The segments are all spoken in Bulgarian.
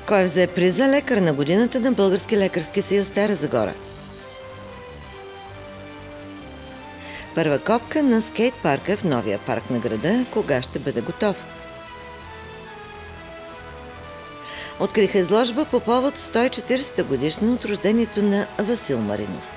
Кой взе приза лекар на годината на Български лекарски съюз Стара Загора? Първа копка на скейт парка в новия парк на града. Кога ще бъде готов? Откриха изложба по повод 140-та годишна от рождението на Васил Маринов.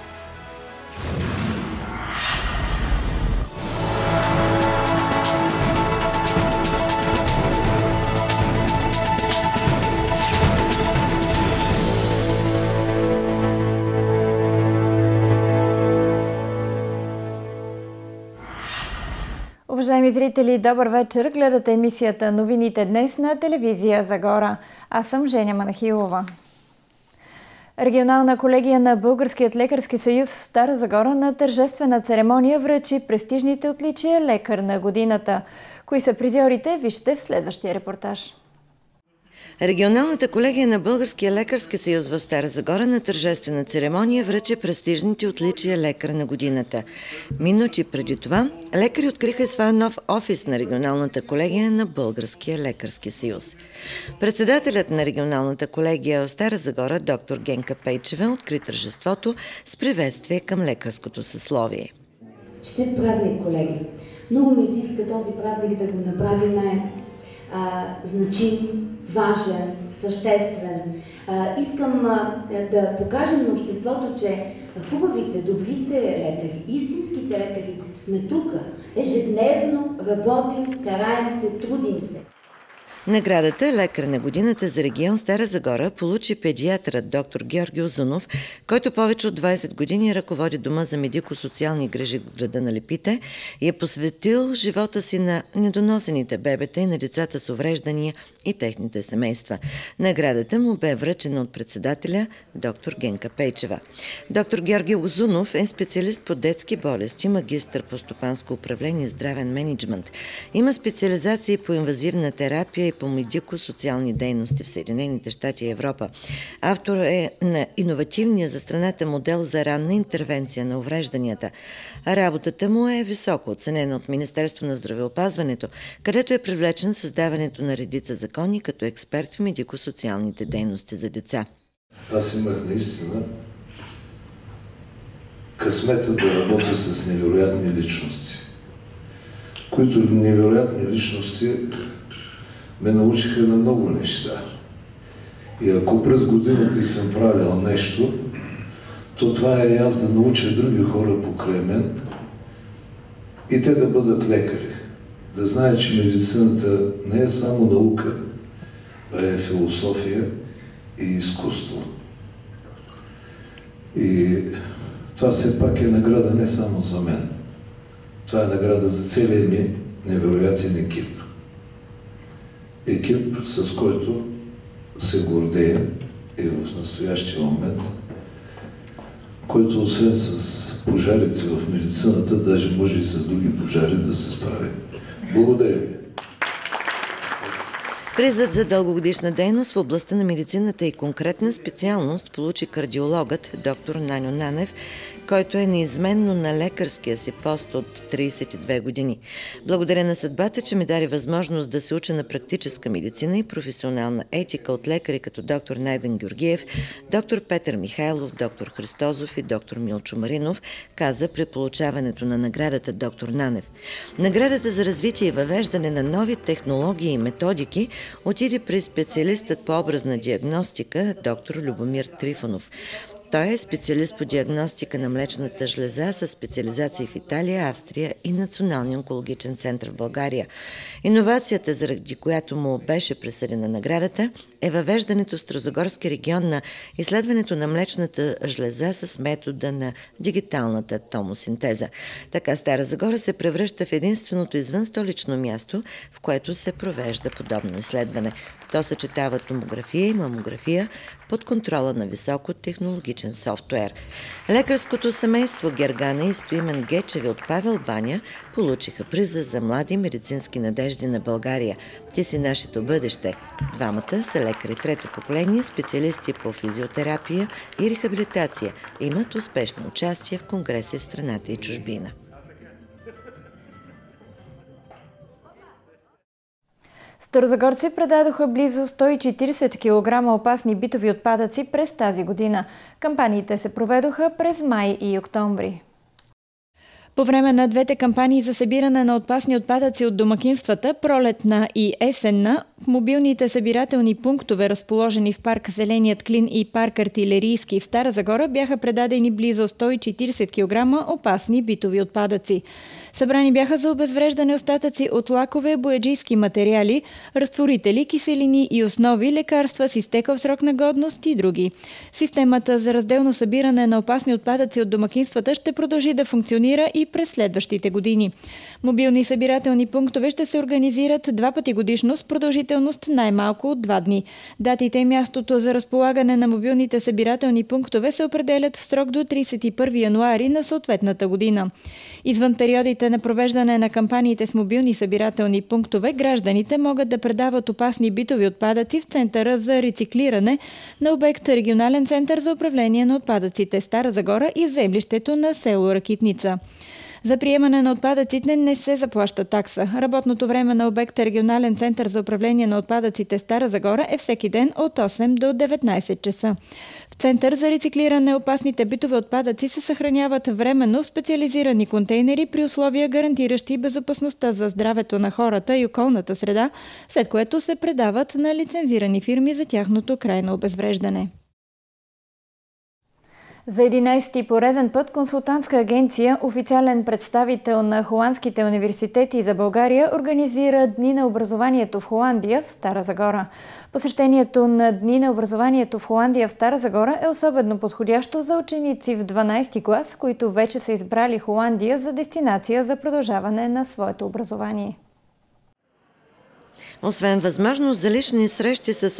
Уважаеми зрители, добър вечер! Гледате емисията "Новините днес" на телевизия Загора. Аз съм Женя Манахилова. Регионална колегия на Българският лекарски съюз в Стара Загора на тържествена церемония връчи престижните отличия лекар на годината. Кои са призьорите, вижте в следващия репортаж. Регионалната колегия на Българския лекарски съюз в Стара Загора на тържествена церемония връчи престижните отличия лекар на годината. Минути преди това, лекари откриха своя нов офис на регионалната колегия на Българския лекарски съюз. Председателят на регионалната колегия в Стара Загора, доктор Генка Пейчева, откри тържеството с приветствие към лекарското съсловие. Честит празник, колеги! Много ми се иска този празник да го направим значим, важен, съществен. Искам да покажем на обществото, че хубавите, добрите лекари, истинските лекари сме тук. Ежедневно работим, стараем се, трудим се. Наградата "Лекар на годината" за регион Стара Загора получи педиатрът доктор Георги Узунов, който повече от 20 години ръководи Дома за медико-социални грижи в града на Лепите и е посветил живота си на недоносените бебета и на децата с увреждания и техните семейства. Наградата му бе връчена от председателя доктор Генка Пейчева. Доктор Георги Узунов е специалист по детски болести, магистър по стопанско управление и здравен мениджмънт. Има специализации по инвазивна терапия и по медико-социални дейности в Съединените щати и Европа. Автор е на иновативния за страната модел за ранна интервенция на уврежданията. Работата му е високо оценена от Министерство на здравеопазването, където е привлечен създаването на редица закони като експерт в медико-социалните дейности за деца. Аз имах наистина късмета да работя с невероятни личности, които невероятни личности ме научиха на много неща. И ако през годините съм правил нещо, то това е аз да науча други хора покрай мен и те да бъдат лекари. Да знаят, че медицината не е само наука, а е философия и изкуство. И това все пак е награда не само за мен. Това е награда за целия ми невероятен екип. Екип, с който се гордея и в настоящия момент, който освен с пожарите в медицината, даже може и с други пожари да се справи. Благодаря ви. Призът за дългогодишна дейност в областта на медицината и конкретна специалност получи кардиологът доктор Наньо Нанев, който е неизменно на лекарския си пост от 32 години. Благодаря на съдбата, че ми даде възможност да се уча на практическа медицина и професионална етика от лекари като доктор Найден Георгиев, доктор Петър Михайлов, доктор Христозов и доктор Милчо Маринов, каза при получаването на наградата доктор Нанев. Наградата за развитие и въвеждане на нови технологии и методики отиде при специалистът по образна диагностика доктор Любомир Трифонов. Той е специалист по диагностика на млечната жлеза с специализации в Италия, Австрия и Националния онкологичен център в България. Иновацията, заради която му беше присъдена наградата, е въвеждането в Старозагорски регион на изследването на млечната жлеза с метода на дигиталната томосинтеза. Така Стара Загора се превръща в единственото извън столично място, в което се провежда подобно изследване. То съчетава томография и мамография под контрола на високотехнологичен софтуер. Лекарското семейство Гергана и Стоимен Гечеви от Павел Баня получиха приза за млади медицински надежди на България. Ти си нашето бъдеще. Двамата са лекари трето поколение, специалисти по физиотерапия и рехабилитация. Имат успешно участие в конгреси в страната и чужбина. Старозагорци предадоха близо 140 кг опасни битови отпадъци през тази година. Кампаниите се проведоха през май и октомври. По време на двете кампании за събиране на опасни отпадъци от домакинствата, пролетна и есенна, в мобилните събирателни пунктове, разположени в парк Зеленият клин и парк Артилерийски в Стара Загора, бяха предадени близо 140 кг опасни битови отпадъци. Събрани бяха за обезвреждане остатъци от лакове, бояджийски материали, разтворители, киселини и основи, лекарства с изтекъл срок на годност и други. Системата за разделно събиране на опасни отпадъци от домакинствата ще продължи да функционира и през следващите години. Мобилни събирателни пунктове ще се организират 2 пъти годишно с продължителност най-малко от 2 дни. Датите и мястото за разполагане на мобилните събирателни пунктове се определят в срок до 31 януари на съответната година. Извън периодите на провеждане на кампаниите с мобилни събирателни пунктове, гражданите могат да предават опасни битови отпадъци в Центъра за рециклиране на обект Регионален център за управление на отпадъците Стара Загора и в землището на село Ракитница. За приемане на отпадъците не се заплаща такса. Работното време на обекта Регионален център за управление на отпадъците Стара Загора е всеки ден от 8 до 19 часа. В Център за рециклиране опасните битови отпадъци се съхраняват временно в специализирани контейнери при условия, гарантиращи безопасността за здравето на хората и околната среда, след което се предават на лицензирани фирми за тяхното крайно обезвреждане. За 11-ти пореден път консултантска агенция, официален представител на холандските университети за България, организира Дни на образованието в Холандия в Стара Загора. Посещението на Дни на образованието в Холандия в Стара Загора е особено подходящо за ученици в 12-ти клас, които вече са избрали Холандия за дестинация за продължаване на своето образование. Освен възможност за лични срещи с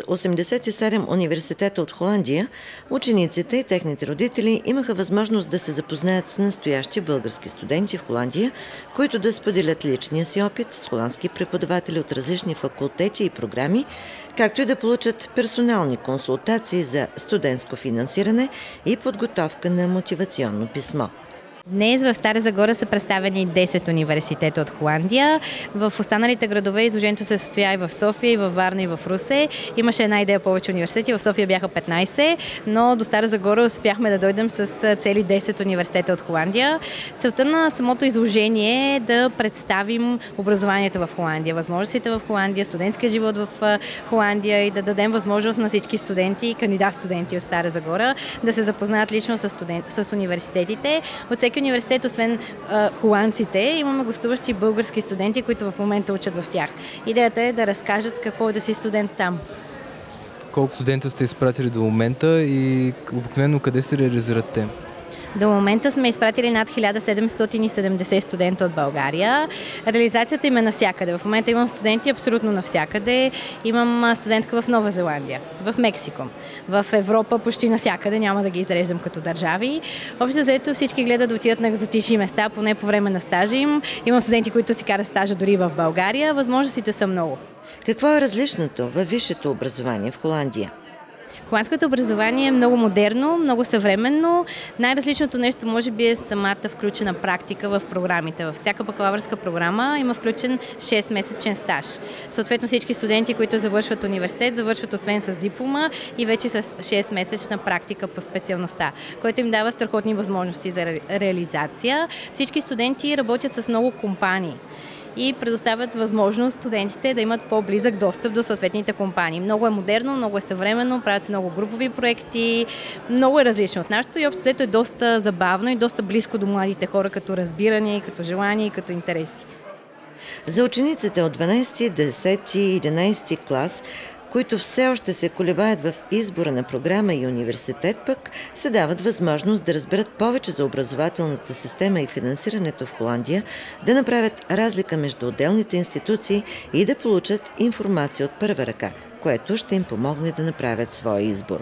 87 университета от Холандия, учениците и техните родители имаха възможност да се запознаят с настоящи български студенти в Холандия, които да споделят личния си опит с холандски преподаватели от различни факултети и програми, както и да получат персонални консултации за студентско финансиране и подготовка на мотивационно писмо. Днес в Стара Загора са представени 10 университета от Холандия. В останалите градове изложението се състоя и в София, и в Варна, и в Русе. Имаше една идея повече университети. В София бяха 15, но до Стара Загора успяхме да дойдем с цели 10 университета от Холандия. Целта на самото изложение е да представим образованието в Холандия, възможностите в Холандия, студентския живот в Холандия и да дадем възможност на всички студенти и кандидат-студенти от Стара Загора да се запознаят лично с университетите. От всеки университет, освен холандците, имаме гостуващи български студенти, които в момента учат в тях. Идеята е да разкажат какво е да си студент там. Колко студента сте изпратили до момента и обикновено къде се реализират те? До момента сме изпратили над 1770 студента от България. Реализацията им е навсякъде. В момента имам студенти абсолютно навсякъде. Имам студентка в Нова Зеландия, в Мексико, в Европа почти навсякъде, няма да ги изреждам като държави. Общо заето всички гледат да отидат на екзотични места, поне по време на стажа им. Имам студенти, които си карат стажа дори в България. Възможностите са много. Какво е различното във висшето образование в Холандия? Холандското образование е много модерно, много съвременно. Най-различното нещо може би е самата включена практика в програмите. Във всяка бакалавърска програма има включен 6-месечен стаж. Съответно всички студенти, които завършват университет, завършват освен с диплома и вече с 6-месечна практика по специалността, което им дава страхотни възможности за реализация. Всички студенти работят с много компании и предоставят възможност студентите да имат по-близък достъп до съответните компании. Много е модерно, много е съвременно, правят се много групови проекти, много е различно от нашето и общо е доста забавно и доста близко до младите хора като разбиране, като желание и като интереси. За учениците от 12, 10 и 11 клас, които все още се колебаят в избора на програма и университет, пък се дават възможност да разберат повече за образователната система и финансирането в Холандия, да направят разлика между отделните институции и да получат информация от първа ръка, което ще им помогне да направят своя избор.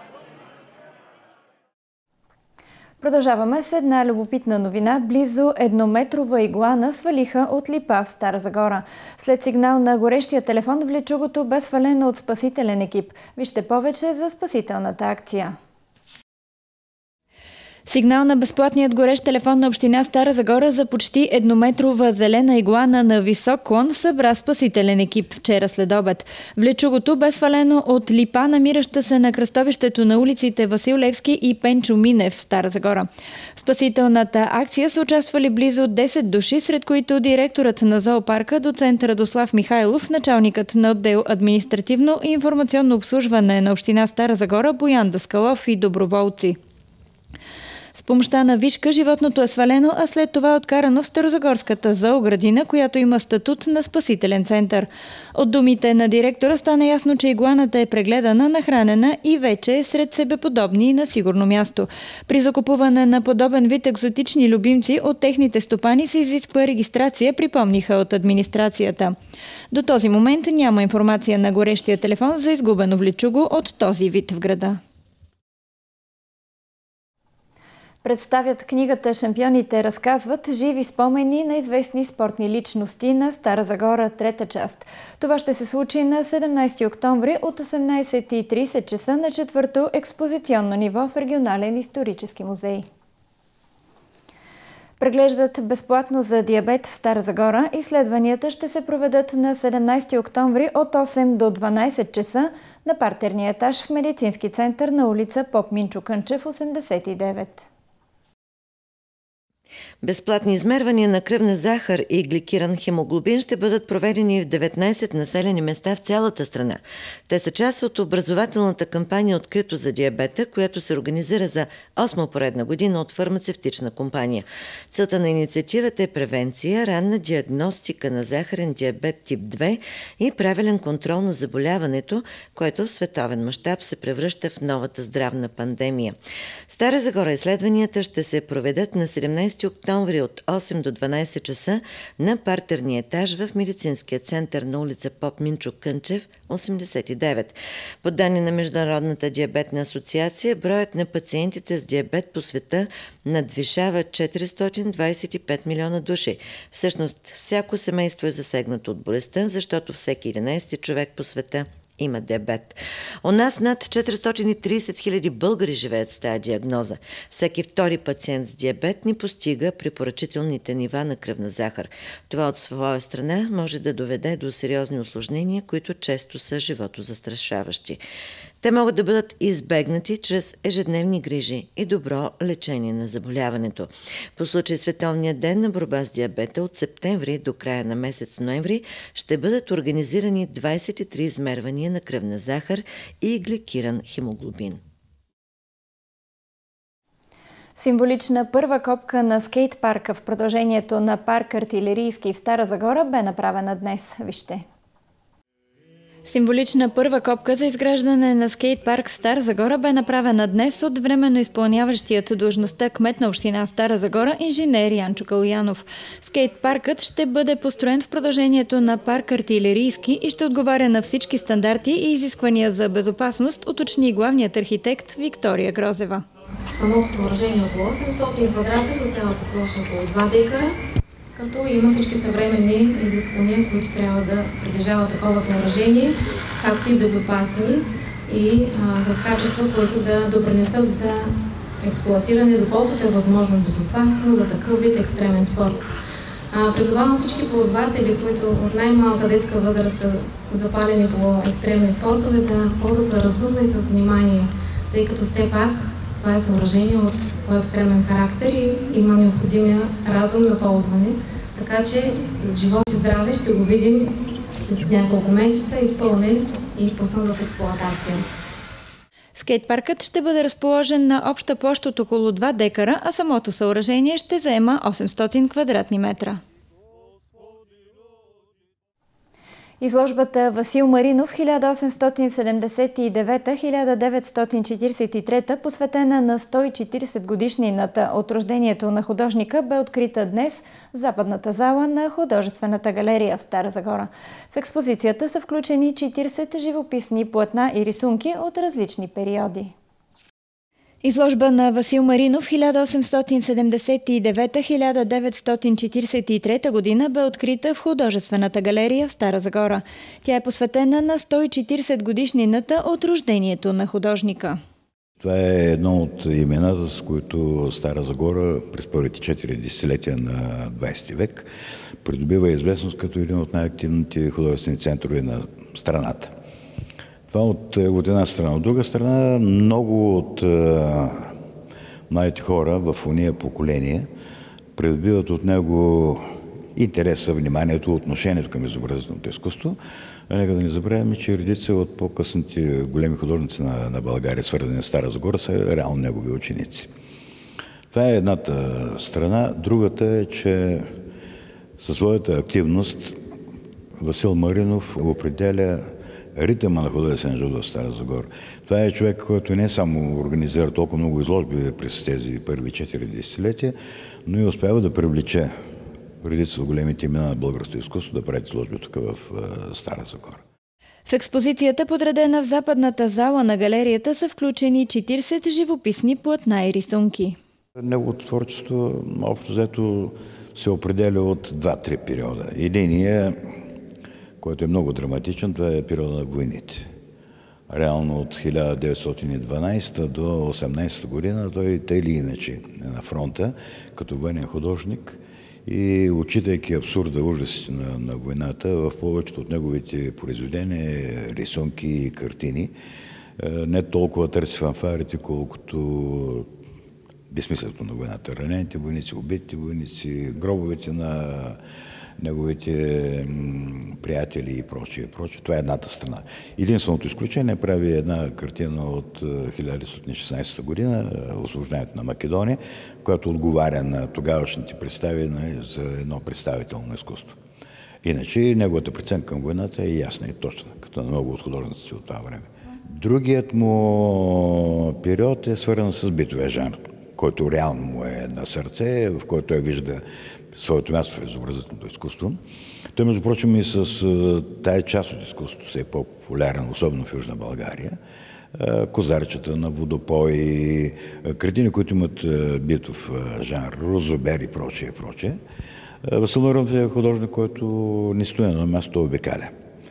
Продължаваме с една любопитна новина. Близо еднометрова игуана свалиха от липа в Стара Загора. След сигнал на горещия телефон в лечугото бе свалено от спасителен екип. Вижте повече за спасителната акция. Сигнал на безплатният горещ телефон на община Стара Загора за почти еднометрова зелена игуана на висок клон събра спасителен екип вчера след обед. Влечугото бе свалено от липа, намираща се на кръстовището на улиците Васил Левски и Пенчо Минев в Стара Загора. В спасителната акция са участвали близо 10 души, сред които директорът на зоопарка, доцент Радослав Михайлов, началникът на отдел административно и информационно обслужване на община Стара Загора Боян Даскалов и доброволци. С помощта на вишка животното е свалено, а след това откарано в Старозагорската зооградина, която има статут на спасителен център. От думите на директора стана ясно, че игуаната е прегледана, нахранена и вече е сред себеподобни на сигурно място. При закупуване на подобен вид екзотични любимци от техните стопани се изисква регистрация, припомниха от администрацията. До този момент няма информация на горещия телефон за изгубено влечуго от този вид в града. Представят книгата «Шампионите разказват» живи спомени на известни спортни личности на Стара Загора, трета част. Това ще се случи на 17 октомври от 18:30 часа на 4-то експозиционно ниво в Регионален исторически музей. Преглеждат безплатно за диабет в Стара Загора. Изследванията ще се проведат на 17 октомври от 8 до 12 часа на партерния етаж в медицински център на улица Поп Минчо Кънчев, 89. Безплатни измервания на кръвна захар и гликиран хемоглобин ще бъдат проведени в 19 населени места в цялата страна. Те са част от образователната кампания «Открито за диабета», която се организира за 8 поредна година от фармацевтична компания. Целта на инициативата е превенция, ранна диагностика на захарен диабет тип 2 и правилен контрол на заболяването, което в световен мащаб се превръща в новата здравна пандемия. В Стара Загора изследванията ще се проведат на 17 октомври от 8 до 12 часа на партерния етаж в медицинския център на улица Поп Минчо Кънчев, 89. По данни на Международната диабетна асоциация, броят на пациентите с диабет по света надвишава 425 милиона души. Всъщност, всяко семейство е засегнато от болестта, защото всеки 11 човек по света има диабет. У нас над 430 хиляди българи живеят с тази диагноза. Всеки втори пациент с диабет не постига препоръчителните нива на кръвна захар. Това от своя страна може да доведе до сериозни усложнения, които често са животозастрашаващи. Те могат да бъдат избегнати чрез ежедневни грижи и добро лечение на заболяването. По случай Световния ден на борба с диабета от септември до края на месец ноември ще бъдат организирани 23 измервания на кръвна захар и гликиран хемоглобин. Символична първа копка на скейт парка в продължението на парк Артилерийски в Стара Загора бе направена днес. Вижте. Символична първа копка за изграждане на скейт парк в Стара Загора бе направена днес от временно изпълняващият длъжността кмет на община Стара Загора инженер Янчо Калоянов. Скейт паркът ще бъде построен в продължението на парк Артилерийски и ще отговаря на всички стандарти и изисквания за безопасност, уточни главният архитект Виктория Грозева. Самото съоръжение е около 800 квадрата, до цялата площ около 2 декара, като има всички съвременни изисквания, които трябва да притежава такова съоръжение, както и безопасни и с качества, които да допринесат за експлоатиране, доколкото е възможно безопасно за такъв вид екстремен спорт. Призовавам всички ползватели, които от най-малка детска възраст са запалени по екстремни спортове, да ползват разумно и с внимание, тъй като все пак това е съоръжение от по-екстремен характер и има необходимия разум на ползване. Така че с живот и здраве ще го видим след няколко месеца изпълнен и пуснат в експлоатация. Скейтпаркът ще бъде разположен на обща площ от около 2 декара, а самото съоръжение ще заема 800 квадратни метра. Изложбата Васил Маринов 1879-1943, посветена на 140 годишнината от рождението на художника, бе открита днес в западната зала на Художествената галерия в Стара Загора. В експозицията са включени 40 живописни платна и рисунки от различни периоди. Изложба на Васил Маринов 1879-1943 година бе открита в Художествената галерия в Стара Загора. Тя е посветена на 140 годишнината от рождението на художника. Това е едно от имената, с които Стара Загора през първите 4 десетилетия на 20 век придобива известност като един от най-активните художествени центрове на страната. Това от една страна. От друга страна, много от младите хора в ония поколения придобиват от него интереса, вниманието, отношението към изобразителното изкуство. Нека да не забравяме, че редица от по-късните големи художници на България, свързани с Стара Загора, са реално негови ученици. Това е едната страна. Другата е, че със своята активност Васил Маринов определя ритъма на художествен живот в Стара Загора. Това е човек, който не само организира толкова много изложби през тези първи 4 десетилетия, но и успява да привлече редица от големите имена на българското изкуство да правят изложби тук в Стара Загора. В експозицията, подредена в западната зала на галерията, са включени 40 живописни платна и рисунки. Неговото творчество общо взето се определя от 2-3 периода. Единият, който е много драматичен, това е периода на войните. Реално от 1912 до 1918 година той тъй или иначе е на фронта като военен художник и отчитайки абсурда, ужасите на войната, в повечето от неговите произведения, рисунки и картини не толкова търси фанфарите, колкото безсмислието на войната. Ранените войници, убитите войници, гробовете на неговите приятели и прочие. Това е едната страна. Единственото изключение прави една картина от 1916 година, освобождението на Македония, която отговаря на тогавашните представи за едно представително изкуство. Иначе неговата преценка към войната е ясна и точна, като на много от художниците от това време. Другият му период е свързан с битовия жанр, който реално му е на сърце, в който той вижда своето място в изобразителното изкуство. Той, между прочим, и с тая част от изкуството се е по-популярен, особено в Южна България. Козарчета на водопой, картини, които имат битов жанр, розобер и прочее. Васил Маринов е художник, който не стои на място, обикаля.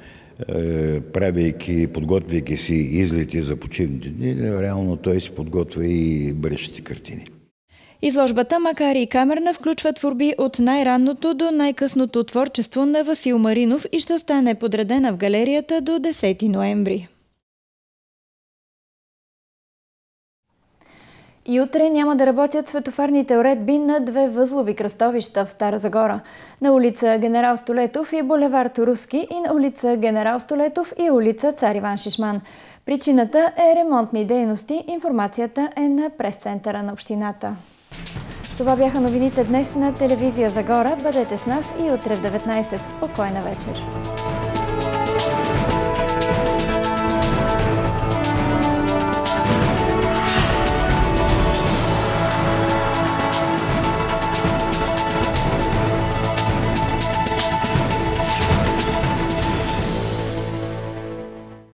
Подготвяйки си излети за почивните дни, реално той си подготвя и бъдещите картини. Изложбата, макар и камерна, включва творби от най-ранното до най-късното творчество на Васил Маринов и ще остане подредена в галерията до 10 ноември. И утре няма да работят светофарните уредби на 2 възлови кръстовища в Стара Загора. На улица Генерал Столетов и булевард Руски и на улица Генерал Столетов и улица Цар Иван Шишман. Причината е ремонтни дейности. Информацията е на прес-центъра на общината. Това бяха новините днес на телевизия Загора. Бъдете с нас и утре в 19. Спокойна вечер!